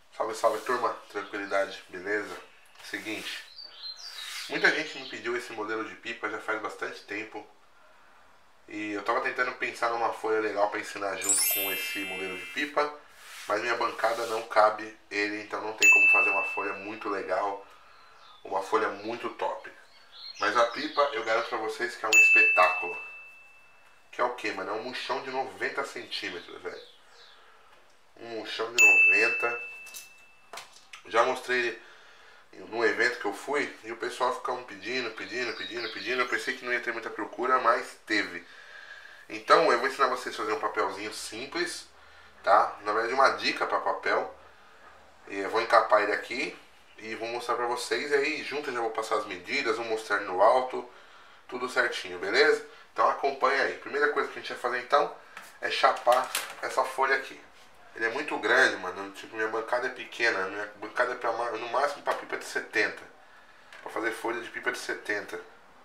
Salve, salve, turma. Tranquilidade, beleza? Seguinte, muita gente me pediu esse modelo de pipa já faz bastante tempo. E eu tava tentando pensar numa folha legal para ensinar junto com esse modelo de pipa, mas minha bancada não cabe ele, então não tem como fazer uma folha muito legal, uma folha muito top. Mas a pipa eu garanto pra vocês que é um espetáculo. Que é o que, mano? É um murchão de 90 centímetros, velho. Um murchão de 90. Já mostrei num evento que eu fui e o pessoal ficava pedindo. Eu pensei que não ia ter muita procura, mas teve. Então eu vou ensinar vocês a fazer um papelzinho simples, tá? Na verdade uma dica para papel. E eu vou encapar ele aqui e vou mostrar pra vocês. E aí junto eu já vou passar as medidas, vou mostrar no alto, tudo certinho, beleza? Então acompanha aí. Primeira coisa que a gente vai fazer então é chapar essa folha aqui. Ele é muito grande, mano. Tipo, minha bancada é pequena. Minha bancada é pra, no máximo pra pipa de 70. Pra fazer folha de pipa de 70.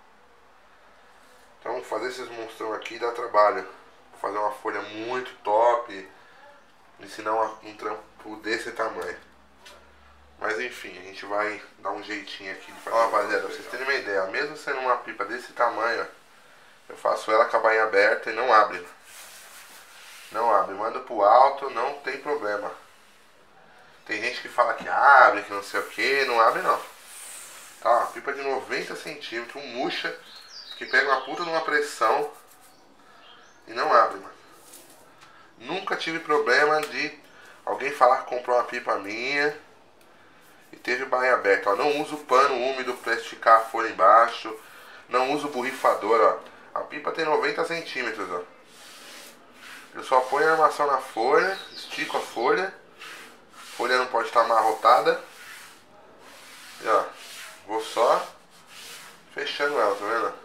Então fazer esses monstrão aqui dá trabalho. Vou fazer uma folha muito top. Ensinar um trampo desse tamanho. Mas enfim, a gente vai dar um jeitinho aqui de fazer. Ó, rapaziada, pra vocês terem uma ideia, mesmo sendo uma pipa desse tamanho, eu faço ela acabar em aberta e não abre. Não abre, manda pro alto, não tem problema. Tem gente que fala que abre, que não sei o que, não abre não. Tá, uma pipa de 90 centímetros, um murcha, que pega uma puta numa pressão e não abre, mano. Nunca tive problema de alguém falar que comprou uma pipa minha e teve bainha aberta. Ó, não uso pano úmido pra esticar a folha embaixo. Não uso borrifador, ó. A pipa tem 90 centímetros, ó. Eu só ponho a armação na folha, estico a folha. A folha não pode estar amarrotada. E ó, vou só fechando ela, tá vendo?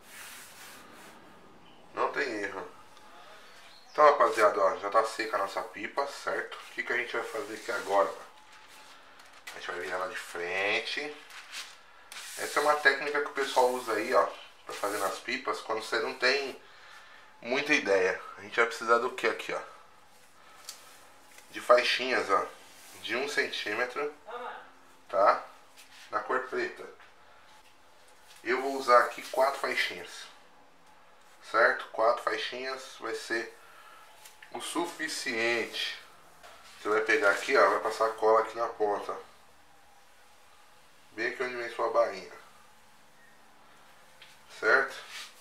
Não tem erro. Então, rapaziada, ó, já tá seca a nossa pipa, certo? O que a gente vai fazer aqui agora? A gente vai virar ela de frente. Essa é uma técnica que o pessoal usa aí, ó, pra fazer nas pipas, quando você não tem muita ideia. A gente vai precisar do que aqui, ó? De faixinhas, ó, de 1 centímetro, tá? Na cor preta. Eu vou usar aqui 4 faixinhas, certo? 4 faixinhas vai ser o suficiente. Você vai pegar aqui, ó, vai passar a cola aqui na ponta, bem aqui onde vem sua bainha, certo?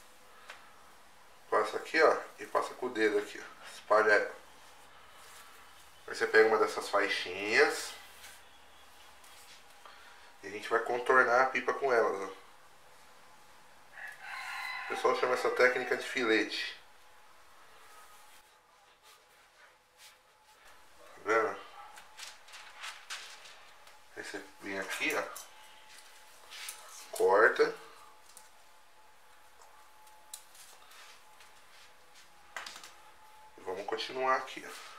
Passa aqui, ó, e passa com o dedo aqui, ó, espalha ela. Aí você pega uma dessas faixinhas e a gente vai contornar a pipa com elas, ó. O pessoal chama essa técnica de filete. Tá vendo? Aí você vem aqui, ó, corta. E vamos continuar aqui, ó.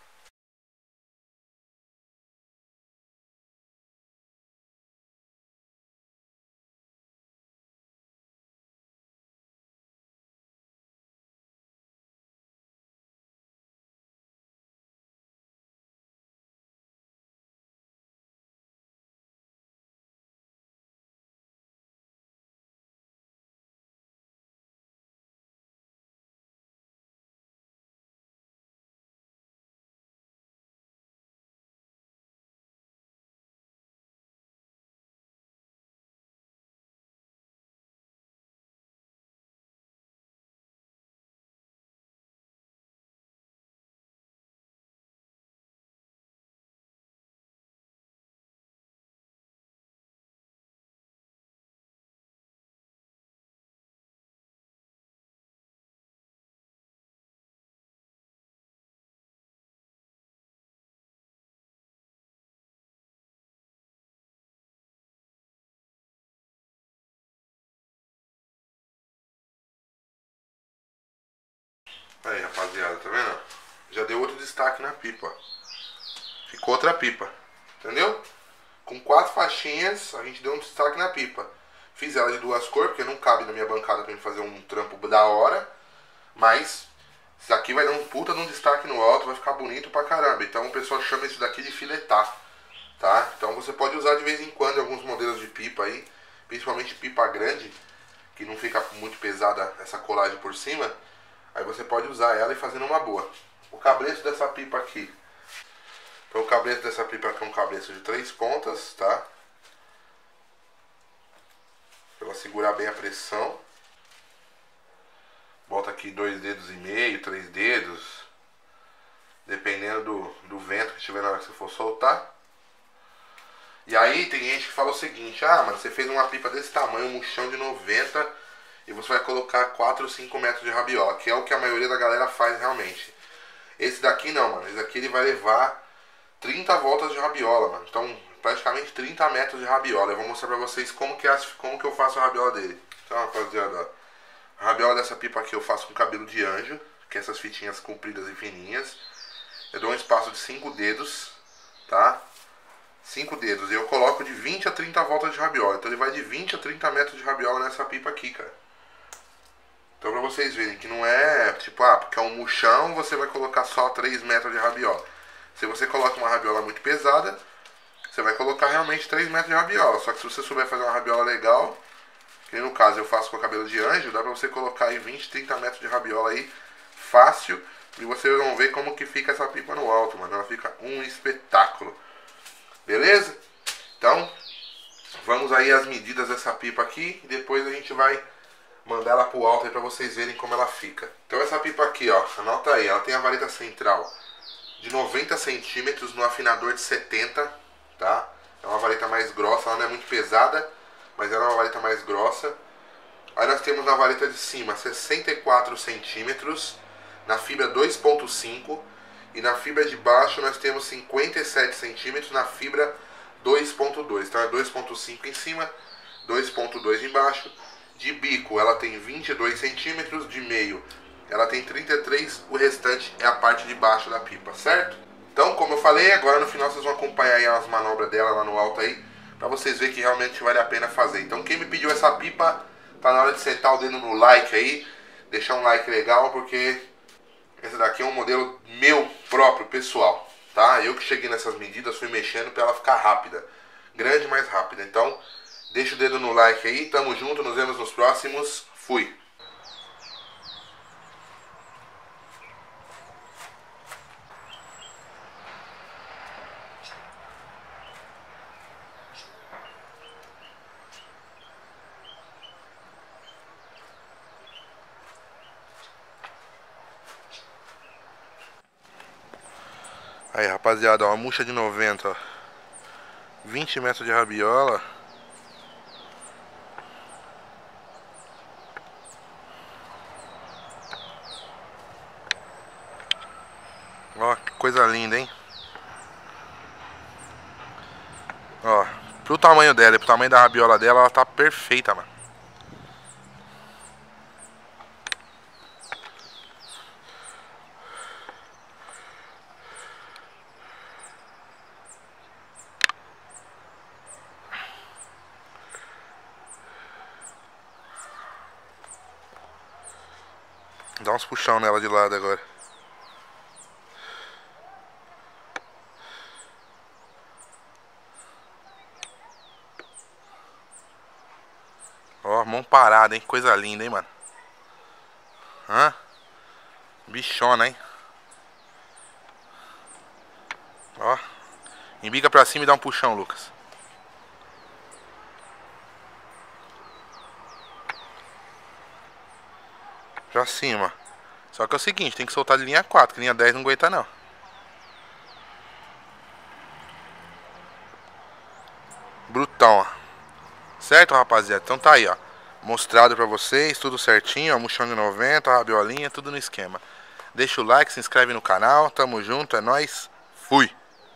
Aí, rapaziada, tá vendo? Já deu outro destaque na pipa. Ficou outra pipa, entendeu? Com 4 faixinhas, a gente deu um destaque na pipa. Fiz ela de 2 cores, porque não cabe na minha bancada pra mim fazer um trampo da hora. Mas isso aqui vai dar um puta de um destaque no alto, vai ficar bonito pra caramba. Então o pessoal chama isso daqui de filetar. tá? Então você pode usar de vez em quando alguns modelos de pipa aí, principalmente pipa grande, que não fica muito pesada essa colagem por cima. Aí você pode usar ela e fazer numa boa. O cabresto dessa pipa aqui. Então o cabresto dessa pipa aqui é um cabresto de 3 pontas, tá? Pra ela segurar bem a pressão. Bota aqui 2 dedos e meio, 3 dedos. Dependendo do vento que estiver na hora que você for soltar. E aí tem gente que fala o seguinte: ah, mano, você fez uma pipa desse tamanho, um murchão de 90, e você vai colocar 4 ou 5 metros de rabiola, que é o que a maioria da galera faz realmente. Esse daqui não, mano. Esse daqui ele vai levar 30 voltas de rabiola, mano. Então, praticamente 30 metros de rabiola. Eu vou mostrar pra vocês como que eu faço a rabiola dele. Então, rapaziada, ó, a rabiola dessa pipa aqui eu faço com cabelo de anjo, que é essas fitinhas compridas e fininhas. Eu dou um espaço de 5 dedos, tá? 5 dedos. E eu coloco de 20 a 30 voltas de rabiola. Então ele vai de 20 a 30 metros de rabiola nessa pipa aqui, cara. Então pra vocês verem que não é tipo, ah, porque é um murchão, você vai colocar só 3 metros de rabiola. Se você coloca uma rabiola muito pesada, você vai colocar realmente 3 metros de rabiola. Só que se você souber fazer uma rabiola legal, que no caso eu faço com o cabelo de anjo, dá pra você colocar aí 20, 30 metros de rabiola aí, fácil. E vocês vão ver como que fica essa pipa no alto, mano. Ela fica um espetáculo. Beleza? Então, vamos aí às medidas dessa pipa aqui. E depois a gente vai mandar ela pro alto aí pra vocês verem como ela fica. Então essa pipa aqui, ó, anota aí. Ela tem a vareta central de 90 centímetros no afinador de 70, tá? É uma vareta mais grossa, ela não é muito pesada, mas ela é uma vareta mais grossa. Aí nós temos na vareta de cima 64 centímetros, na fibra 2.5, e na fibra de baixo nós temos 57 centímetros na fibra 2.2. Então é 2.5 em cima, 2.2 embaixo. De bico ela tem 22 centímetros, de meio ela tem 33, o restante é a parte de baixo da pipa, certo? Então, como eu falei, agora no final vocês vão acompanhar aí as manobras dela lá no alto aí, pra vocês verem que realmente vale a pena fazer. Então quem me pediu essa pipa, tá na hora de sentar o dedo no like aí, deixar um like legal, porque esse daqui é um modelo meu próprio, pessoal, tá? Eu que cheguei nessas medidas, fui mexendo pra ela ficar rápida, grande, mais rápida. Então, deixa o dedo no like aí, tamo junto, nos vemos nos próximos, fui! Aí, rapaziada, ó, uma murcha de 90, ó. 20 metros de rabiola. Ó, que coisa linda, hein? Ó, pro tamanho dela e pro tamanho da rabiola dela, ela tá perfeita, mano. Dá uns puxão nela de lado agora. Ó, mão parada, hein? Coisa linda, hein, mano? Hã? Bichona, hein? Ó. Embiga pra cima e dá um puxão, Lucas. Pra cima. Só que é o seguinte, tem que soltar de linha 4, que linha 10 não aguenta não. Brutão, ó. Certo, rapaziada? Então tá aí, ó. Mostrado pra vocês, tudo certinho, ó. Murchão de 90, rabiolinha, tudo no esquema. Deixa o like, se inscreve no canal. Tamo junto, é nóis. Fui!